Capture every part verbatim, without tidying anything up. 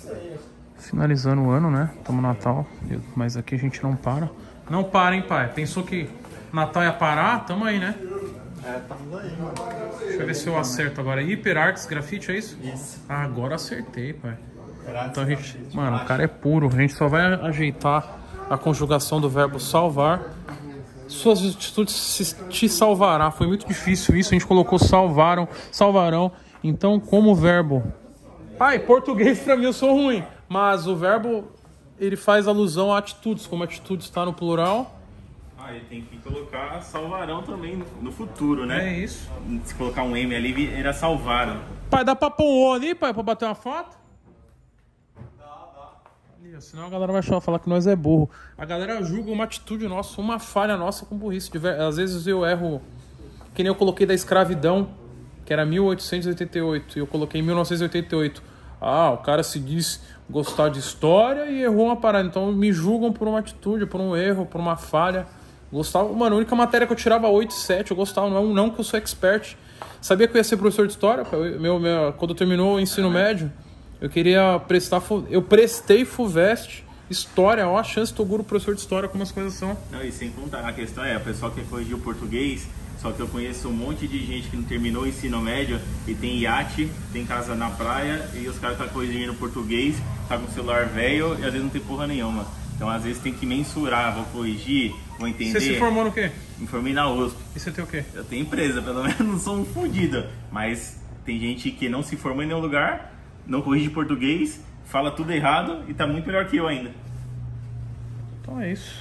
Finalizando o ano, né? Estamos no Natal, mas aqui a gente não para. Não para, hein, pai? Pensou que Natal ia parar? Tamo aí, né? É, tamo aí, mano. Deixa eu ver se eu acerto agora. Hiperarts Grafite, é isso? Isso. Ah, agora acertei, pai. Hiperarts Então a gente... Grafite. Mano, o cara é puro. A gente só vai ajeitar a conjugação do verbo salvar. Suas atitudes te salvará. Foi muito difícil isso. A gente colocou salvaram, salvarão. Então, como verbo... Pai, português pra mim eu sou ruim. Mas o verbo, ele faz alusão a atitudes. Como atitude está no plural... Ah, ele tem que colocar salvarão também no, no futuro, né? É isso. Se colocar um M ali, era salvaram. Pai, dá pra pôr um O ali, pai, pra bater uma foto? Dá, dá. Senão a galera vai falar que nós é burro. A galera julga uma atitude nossa, uma falha nossa com burrice. Às vezes eu erro, que nem eu coloquei da escravidão, que era mil oitocentos e oitenta e oito, e eu coloquei mil novecentos e oitenta e oito. Ah, o cara se diz gostar de história e errou uma parada. Então me julgam por uma atitude, por um erro, por uma falha. Gostava, mano, a única matéria que eu tirava oito, sete, eu gostava, não, não que eu sou expert. Sabia que eu ia ser professor de história? Eu, meu, meu, quando terminou o ensino médio, eu queria prestar, eu prestei FUVEST, história, ó, a chance, Toguro, professor de história, como as coisas são. Não, e sem contar, a questão é, o pessoal quer corrigir o português, só que eu conheço um monte de gente que não terminou o ensino médio e tem iate, tem casa na praia, e os caras tá corrigindo o português, tá com o celular velho e às vezes não tem porra nenhuma. Então, às vezes, tem que mensurar, vou corrigir, vou entender. Você se formou no quê? Me formei na U S P. E você tem o quê? Eu tenho empresa, pelo menos não sou um fudido. Mas tem gente que não se formou em nenhum lugar, não corrige português, fala tudo errado e tá muito melhor que eu ainda. Então é isso.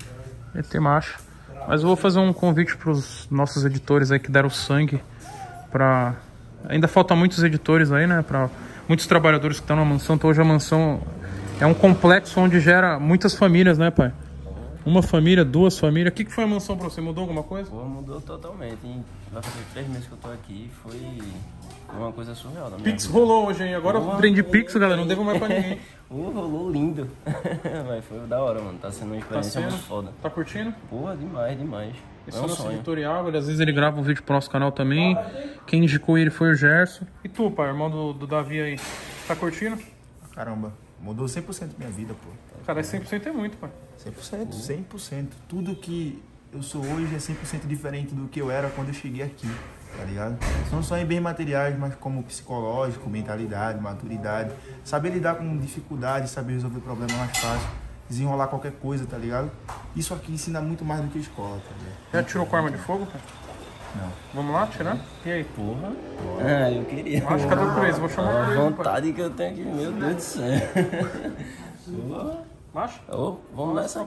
E T macho. Mas eu vou fazer um convite pros nossos editores aí que deram sangue pra... Ainda faltam muitos editores aí, né? Pra muitos trabalhadores que estão na mansão. Então hoje a mansão... É um complexo onde gera muitas famílias, né, pai? Uma família, duas famílias. O que, que foi a mansão pra você? Mudou alguma coisa? Pô, mudou totalmente, hein? Vai fazer três meses que eu tô aqui. Foi uma coisa surreal. Pix vida. Rolou hoje, hein? Agora eu aprendi Pix, galera. Não devo mais pra ninguém. uh, rolou lindo. Mas foi da hora, mano. Tá sendo uma experiência tá muito foda. Tá curtindo? Porra, demais, demais. Esse é o nosso sonho. Editorial. Às vezes ele grava um vídeo pro nosso canal também. Quem indicou ele foi o Gerson. E tu, pai, irmão do, do Davi aí? Tá curtindo? Caramba. Mudou cem por cento minha vida, pô. Cara, cem por cento é muito, pai. cem por cento, cem por cento. Tudo que eu sou hoje é cem por cento diferente do que eu era quando eu cheguei aqui, tá ligado? Não só em bens materiais, mas como psicológico, mentalidade, maturidade. Saber lidar com dificuldades, saber resolver problemas mais fácil, desenrolar qualquer coisa, tá ligado? Isso aqui ensina muito mais do que a escola, tá ligado? Já tirou com arma de fogo, pai? Não. Vamos lá, tirar? E aí? Porra. Ah, eu queria. Acho que cadê o preço? Vou chamar o preço. A vontade que eu tenho aqui, meu Deus do céu. Macho? Oh, vamos nessa.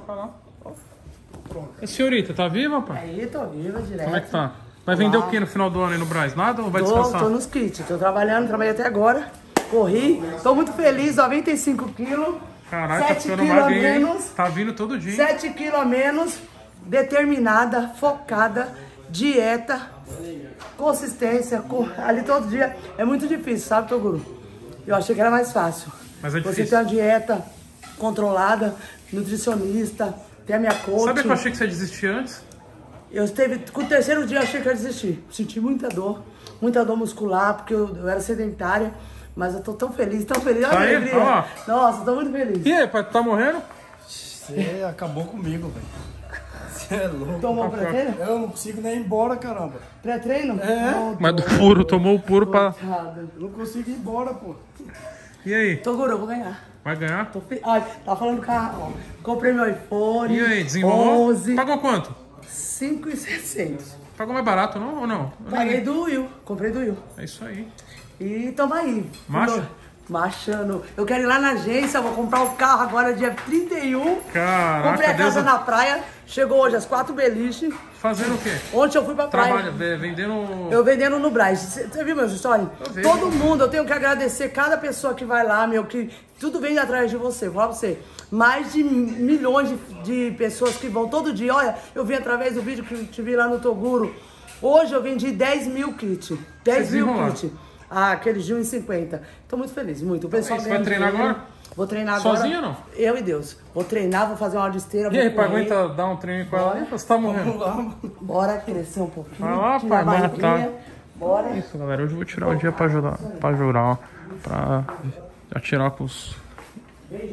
E senhorita, tá viva, pai? Aí, tô viva direto. Como é que tá? Vai vender o que no final do ano aí no Brás? Nada ou vai tô, descansar? Tô nos kits, tô trabalhando, trabalhei até agora. Corri, tô muito feliz, noventa e cinco quilos. Caralho, tá ficando magrinho. Tá vindo todo dia. sete quilos a menos, determinada, focada, dieta, consistência, ali todo dia. É muito difícil, sabe, Toguro? Eu achei que era mais fácil. Mas é difícil. Você tem uma dieta controlada, nutricionista, tem a minha coach. Sabe que eu achei que você ia desistir antes? Eu teve, com o terceiro dia eu achei que eu ia desistir. Senti muita dor, muita dor muscular, porque eu, eu era sedentária. Mas eu tô tão feliz, tão feliz. Olha tá a aí? alegria. Ó. Nossa, tô muito feliz. E aí, pai, tu tá morrendo? Você acabou comigo, velho. Você é louco. Tomou pré-treino? Eu não consigo nem ir embora, caramba. Pré-treino? É. Oh, mas do puro, tomou o puro pra... Eu não consigo ir embora, pô. E aí? Toguro, eu vou ganhar. Vai ganhar? Tô fe... Ai, tá falando carro, ó. Comprei meu iPhone. E aí, desenrolou? onze. Pagou quanto? cinco mil e setecentos. Pagou mais barato, não? Ou não? Paguei do Will. Comprei do Will. É isso aí. E tamo aí. Macho? Machando. Eu quero ir lá na agência, vou comprar o carro agora dia trinta e um. Caraca, comprei a casa Deus... na praia. Chegou hoje às quatro beliches. Fazendo o quê? Ontem eu fui pra praia. Trabalha, vendendo... Eu vendendo no Brás. Você viu meus stories? Todo mundo, eu tenho que agradecer cada pessoa que vai lá, meu, que tudo vem atrás de você. Vou falar pra você. Mais de milhões de, de pessoas que vão todo dia. Olha, eu vi através do vídeo que eu te vi lá no Toguro. Hoje eu vendi dez mil kits. dez mil kits. Ah, aqueles de um e cinquenta. Tô muito feliz, muito. O pessoal você vai treinar agora? Vou treinar agora. Sozinho ou não? Eu e Deus. Vou treinar, vou fazer uma aula de esteira. E aí, pai, aguenta dar um treino com ela? Você tá morrendo? Bora crescer um pouquinho. Vai lá, pai, matar. Bora. Isso, galera. Hoje eu vou tirar um dia pra ajudar, pra jurar, ó. Pra atirar com os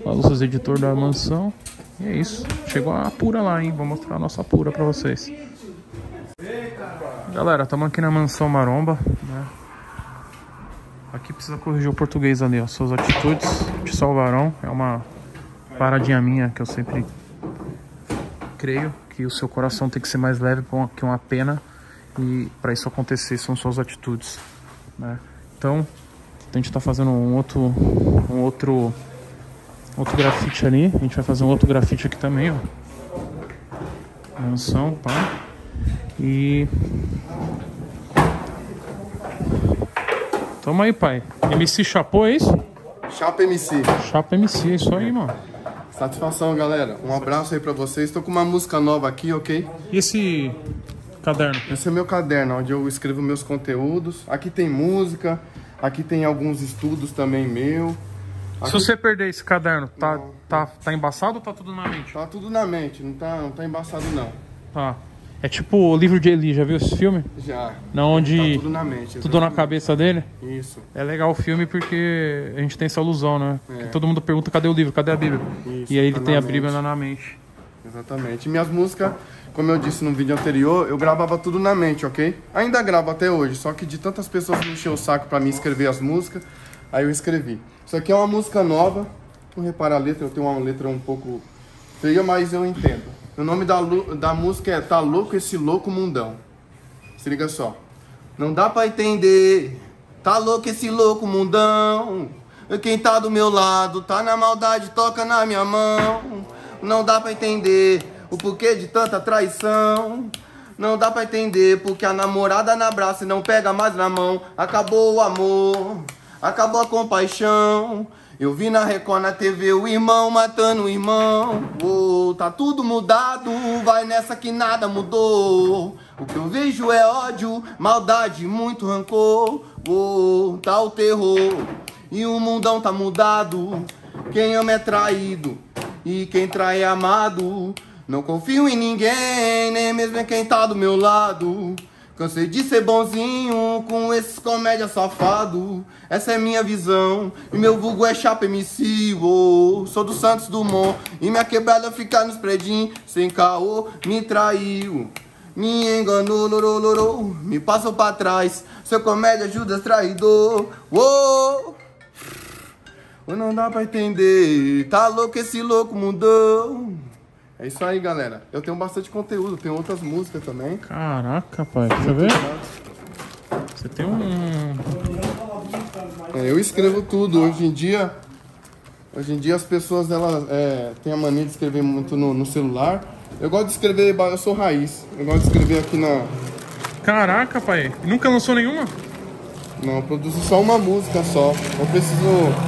Nossos editor da mansão. E é isso. Chegou a pura lá, hein? Vou mostrar a nossa pura pra vocês. Galera, estamos aqui na mansão Maromba, né? Aqui precisa corrigir o português ali, ó. Suas atitudes te salvarão. É uma paradinha minha que eu sempre creio que o seu coração tem que ser mais leve que uma pena. E para isso acontecer são suas atitudes, né? Então a gente tá fazendo um outro um outro outro grafite ali. A gente vai fazer um outro grafite aqui também, ó. Mansão, pá. E tamo aí, pai. M C Chapô, é isso? Chapa M C. Chapa M C, é isso aí, mano. Satisfação, galera. Um abraço aí pra vocês. Tô com uma música nova aqui, ok? E esse caderno? Esse é meu caderno, onde eu escrevo meus conteúdos. Aqui tem música, aqui tem alguns estudos também meu. Aqui... Se você perder esse caderno, tá, tá, tá embaçado ou tá tudo na mente? Tá tudo na mente, não tá, não tá embaçado não. Tá. É tipo o Livro de Eli, já viu esse filme? Já. Na onde tá tudo na mente. Tudo na cabeça dele? Isso. É legal o filme porque a gente tem essa ilusão, né? É. Que todo mundo pergunta cadê o livro, cadê a Bíblia? Isso, e aí ele tá tem na a Bíblia mente. na mente. Exatamente. E minhas músicas, como eu disse no vídeo anterior, eu gravava tudo na mente, ok? Ainda gravo até hoje, só que de tantas pessoas me encheu o saco pra mim escrever as músicas, aí eu escrevi. Isso aqui é uma música nova, não repara a letra, eu tenho uma letra um pouco feia, mas eu entendo. O nome da, da música é Tá Louco Esse Louco Mundão. Se liga só. Não dá pra entender, tá louco esse louco mundão. Quem tá do meu lado, tá na maldade, toca na minha mão. Não dá pra entender o porquê de tanta traição. Não dá pra entender porque a namorada na abraça e não pega mais na mão. Acabou o amor, acabou a compaixão. Eu vi na Record, na T V, o irmão matando o irmão. Oh, tá tudo mudado, vai nessa que nada mudou. O que eu vejo é ódio, maldade, muito rancor. Oh, tá o terror e o mundão tá mudado. Quem ama é traído e quem trai é amado. Não confio em ninguém, nem mesmo em quem tá do meu lado. Cansei de ser bonzinho com esses comédia safado. Essa é minha visão e meu vulgo é Chapa M C. Oh, sou do Santos Dumont e minha quebrada fica nos predinhos. Sem caô, me traiu, me enganou, lorô, lorô, me passou pra trás. Seu comédia Judas traidor. Oh, não dá pra entender, tá louco esse louco mundão. É isso aí, galera. Eu tenho bastante conteúdo, tenho outras músicas também. Caraca, pai. Deixa eu ver. Você tem um... É, eu escrevo tudo. Hoje em dia, hoje em dia as pessoas elas, é, têm a mania de escrever muito no, no celular. Eu gosto de escrever, eu sou raiz. Eu gosto de escrever aqui na... Caraca, pai. Nunca lançou nenhuma? Não, eu produzo só uma música só. Eu preciso...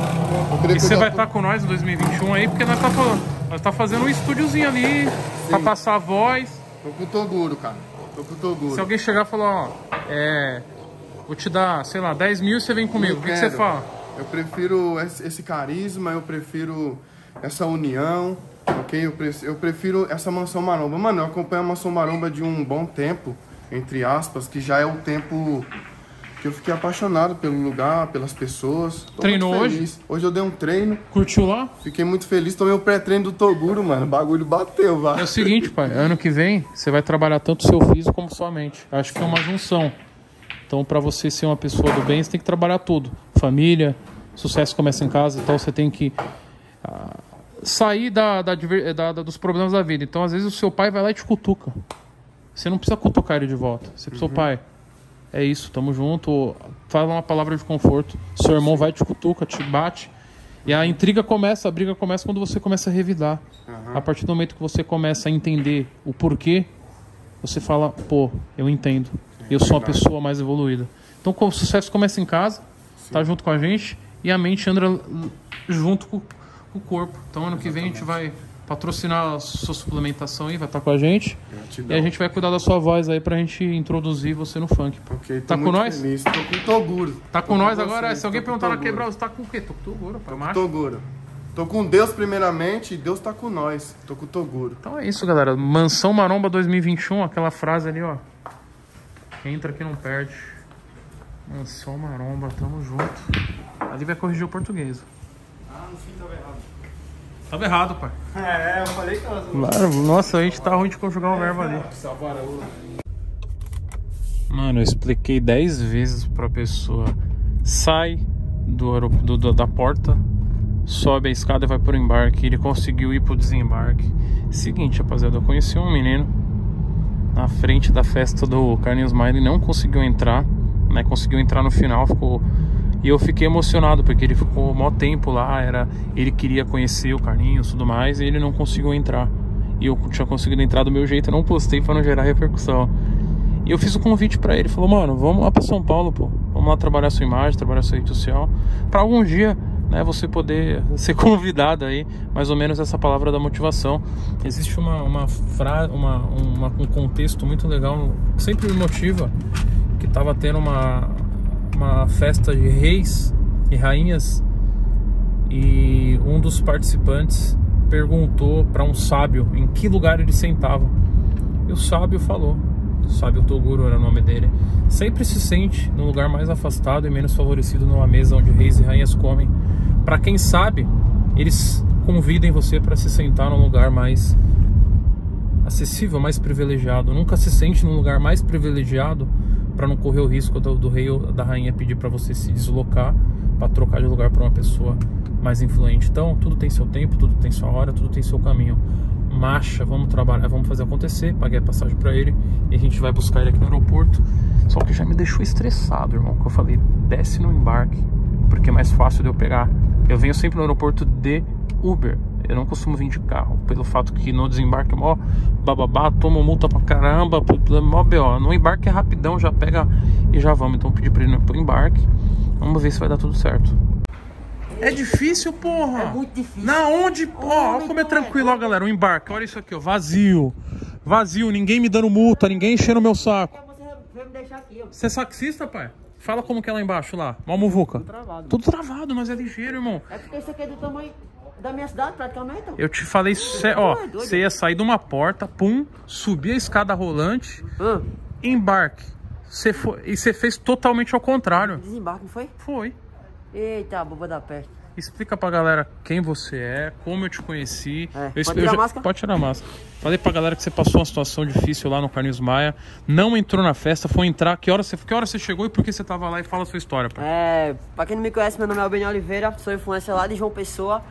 Eu e você vai estar tá com nós em dois mil e vinte e um aí, porque nós tá falando... Nós tá fazendo um estúdiozinho ali. Sim. Pra passar a voz. Tô com o Toguro, cara. Tô com o Toguro. Se alguém chegar e falar, ó, é... Vou te dar, sei lá, dez mil e você vem comigo. O que, que você fala? Eu prefiro esse carisma, eu prefiro essa união, ok? Eu, pre eu prefiro essa Mansão Maromba. Mano, eu acompanho a Mansão Maromba de um bom tempo, entre aspas, que já é o tempo... que eu fiquei apaixonado pelo lugar, pelas pessoas. Tô Treinou hoje? Hoje eu dei um treino. Curtiu lá? Fiquei muito feliz. Tomei o pré-treino do Toguro, mano. O bagulho bateu, vai. É o seguinte, pai. Ano que vem, você vai trabalhar tanto o seu físico como sua mente. Acho que é uma junção. Então, pra você ser uma pessoa do bem, você tem que trabalhar tudo. Família, sucesso começa em casa. Então, você tem que uh, sair da, da, da, da, dos problemas da vida. Então, às vezes, o seu pai vai lá e te cutuca. Você não precisa cutucar ele de volta. Você precisa, uhum. Pai... É isso, tamo junto. Fala uma palavra de conforto. Seu irmão vai, te cutuca, te bate. E a intriga começa, a briga começa quando você começa a revidar. Uhum. A partir do momento que você começa a entender o porquê, você fala, pô, eu entendo. Eu sou uma pessoa mais evoluída. Então o sucesso começa em casa, sim. Tá junto com a gente. E a mente anda junto com o corpo. Então ano que vem a gente vai patrocinar a sua suplementação aí, vai estar com a gente. Gratidão. E a gente vai cuidar da sua voz aí pra gente introduzir você no funk. Ok, tá com nós? Feliz. Tô com o Toguro. Tá com, com nós agora? Se alguém perguntar na quebrada, você tá com o quê? Tô com o Toguro, pai. Tô com o Toguro. Tô com Deus primeiramente e Deus tá com nós. Tô com o Toguro. Então é isso, galera. Mansão Maromba dois mil e vinte e um, aquela frase ali, ó. Quem entra aqui não perde. Mansão Maromba, tamo junto. Ali vai corrigir o português. Ah, no fim tava errado. Tava errado, pai. É, eu falei que tava. Claro, nossa, a gente tá ruim de conjugar o verbo ali. Mano, eu expliquei dez vezes pra pessoa. Sai do, aerop- do, do- da porta, sobe a escada e vai pro embarque. Ele conseguiu ir pro desembarque. Seguinte, rapaziada, eu conheci um menino na frente da festa do Carlinhos Maia. Ele não conseguiu entrar, né? Conseguiu entrar no final, ficou... E eu fiquei emocionado, porque ele ficou mó tempo lá, era... ele queria conhecer o Carlinhos e tudo mais, e ele não conseguiu entrar. E eu tinha conseguido entrar do meu jeito, eu não postei pra não gerar repercussão. E eu fiz o convite pra ele, falou, mano, vamos lá pra São Paulo, pô. Vamos lá trabalhar sua imagem, trabalhar sua rede social, pra algum dia, né, você poder ser convidado aí, mais ou menos essa palavra da motivação. Existe uma, uma frase, uma, uma, um contexto muito legal, que sempre me motiva, que tava tendo uma... uma festa de reis e rainhas, e um dos participantes perguntou para um sábio em que lugar ele sentava, e o sábio falou, o sábio Toguro era o nome dele, sempre se sente no lugar mais afastado e menos favorecido numa mesa onde reis e rainhas comem, para quem sabe eles convidem você para se sentar num lugar mais acessível, mais privilegiado. Nunca se sente num lugar mais privilegiado para não correr o risco do, do rei ou da rainha pedir para você se deslocar, para trocar de lugar para uma pessoa mais influente. Então, tudo tem seu tempo, tudo tem sua hora, tudo tem seu caminho. Marcha, vamos trabalhar, vamos fazer acontecer. Paguei a passagem para ele e a gente vai buscar ele aqui no aeroporto. Só que já me deixou estressado, irmão, que eu falei, desce no embarque, porque é mais fácil de eu pegar. Eu venho sempre no aeroporto de Uber. Eu não costumo vir de carro, pelo fato que no desembarque é mó bababá, toma multa pra caramba, mó B O. No embarque é rapidão, já pega e já vamos. Então pedir pra ele ir pro embarque. Vamos ver se vai dar tudo certo. É difícil, porra. É muito difícil. Na onde, porra? Olha como é tranquilo, ó, galera. O embarque, olha isso aqui, ó. Vazio. Vazio, ninguém me dando multa, ninguém enchendo meu saco. Você vai me deixar aqui, ó. Você é saxista, pai? Fala como que é lá embaixo, lá. Uma muvuca. Tudo travado. Tudo travado, mas é ligeiro, irmão. É porque isso aqui é do tamanho da minha cidade, praticamente. Ó. Eu te falei, cê, ó, você ia sair de uma porta, pum, subir a escada rolante, Hum. embarque. Cê foi, e você fez totalmente ao contrário. Desembarque, não foi? Foi. Eita, boba da peste. Explica pra galera quem você é, como eu te conheci. É, Eu pode espe- tirar eu a já- máscara? Pode tirar a máscara. Falei pra galera que você passou uma situação difícil lá no Carlinhos Maia. Não entrou na festa, foi entrar. Que hora você, que hora você chegou e por que você tava lá? E fala a sua história, pai. É, pra quem não me conhece, meu nome é Albeni Oliveira, sou influencer lá de João Pessoa.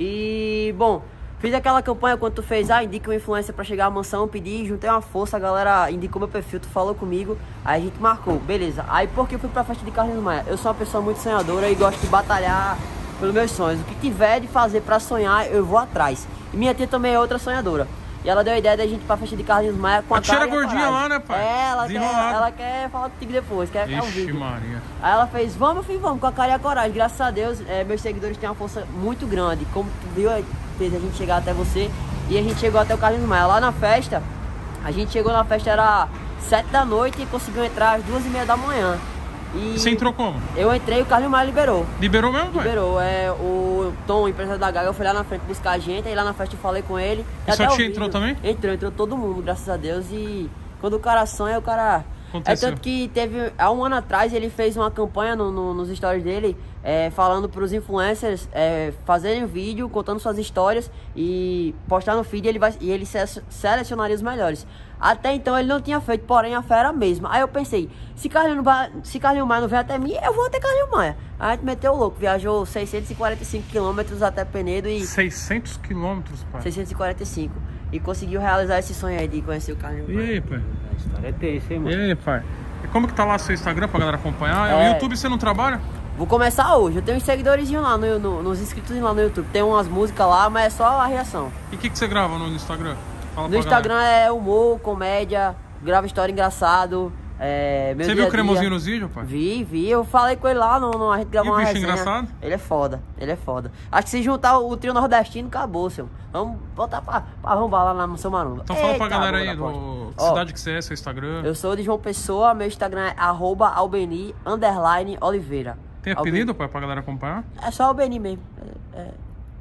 E, bom, fiz aquela campanha quando tu fez, ah, indica uma influencer pra chegar à mansão, pedi, juntei uma força, a galera indicou meu perfil, tu falou comigo, aí a gente marcou, beleza. Aí por que eu fui pra festa de Carlinhos Maia? Eu sou uma pessoa muito sonhadora e gosto de batalhar pelos meus sonhos. O que tiver de fazer pra sonhar, eu vou atrás. E minha tia também é outra sonhadora. E ela deu a ideia da gente ir pra festa de Carlinhos Maia com a, A tia era cara e a gordinha coragem. lá, né, pai? É, ela quer, Desenrolada. ela quer falar contigo depois, quer, quer um Ixi, vídeo. Maria. Aí ela fez, vamos filho, vamos, com a cara e a coragem. Graças a Deus, é, meus seguidores têm uma força muito grande. Como tu viu, fez a gente chegar até você. E a gente chegou até o Carlinhos Maia. Lá na festa, a gente chegou na festa, era sete da noite e conseguiu entrar às duas e meia da manhã. E Você entrou como? eu entrei e o Carlinhos Maia liberou. Liberou mesmo, pai? Liberou, é, o Tom, o empresário da Gaga, eu fui lá na frente buscar a gente, aí lá na festa eu falei com ele. E sua até o tia vídeo. entrou também? Entrou, entrou todo mundo, graças a Deus. E quando o cara sonha, o cara... Aconteceu. É tanto que teve, há um ano atrás, ele fez uma campanha no, no, nos stories dele, é, falando pros influencers é, fazerem vídeo, contando suas histórias e postar no feed, e ele, vai, e ele se- selecionaria os melhores. Até então ele não tinha feito, porém a fé era a mesma. Aí eu pensei, se Carlinhos, Ba- se Carlinhos Maia não vem até mim, eu vou até Carlinhos Maia. Aí a gente meteu o louco, viajou seiscentos e quarenta e cinco quilômetros até Penedo e... seiscentos quilômetros, pai. seiscentos e quarenta e cinco. E conseguiu realizar esse sonho aí de conhecer o Carlinhos E Maia. aí, pai? A história é tensa, hein, E mano? aí, pai? E como que tá lá seu Instagram pra galera acompanhar? É. O YouTube você não trabalha? Vou começar hoje, eu tenho uns seguidores lá, no, no, nos inscritos lá no YouTube. Tem umas músicas lá, mas é só a reação. E o que, que você grava no Instagram? Fala No pra Instagram é humor, comédia, grava história engraçado. É, meu Você dia viu a o cremosinho dia. nos vídeos, pai? Vi, vi. Eu falei com ele lá, no, no, a gente gravou E o uma bicho resenha. engraçado? Ele é foda, ele é foda. Acho que se juntar o, o trio nordestino, acabou, seu. Vamos voltar pra, pra arrombar lá na São Maromba. Então fala pra Eita, galera boa aí da do posta. que Ó, cidade que você é, seu Instagram. eu sou de João Pessoa, meu Instagram é arroba albeni, underline, Oliveira. Tem Albeni. apelido, pai, pra galera acompanhar? É só Albeni mesmo. É, é,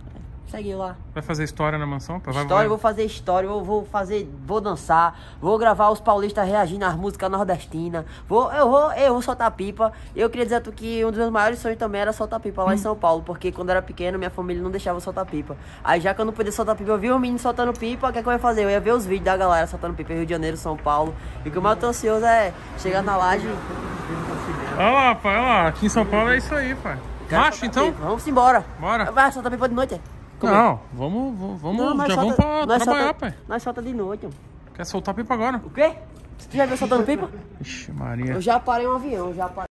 Segue lá. Vai fazer história na mansão, pai? Vai, História, vai. vou fazer história, vou, vou fazer, vou dançar, vou gravar os paulistas reagindo às músicas nordestinas, vou, eu vou, eu vou soltar pipa. Eu queria dizer a tu que um dos meus maiores sonhos também era soltar pipa lá hum. em São Paulo, porque quando eu era pequeno, minha família não deixava eu soltar pipa. Aí já que eu não podia soltar pipa, eu vi os meninos soltando pipa, o que é que eu ia fazer? Eu ia ver os vídeos da galera soltando pipa em Rio de Janeiro, São Paulo. E o que eu mais tô ansioso é chegar na laje. Olha lá, pai, olha lá, aqui em São Paulo é isso aí, pai. Macho, então? Pipa. Vamos embora. Bora. Vai soltar pipa de noite, é? Como não, é? vamos, vamos, vamos Não, já solta, vamos pra nós trabalhar, solta, pai. Nós solta de noite. Quer soltar pipa agora? O quê? Você já viu soltando pipa? Ixi, Maria. Eu já parei um avião, já parei.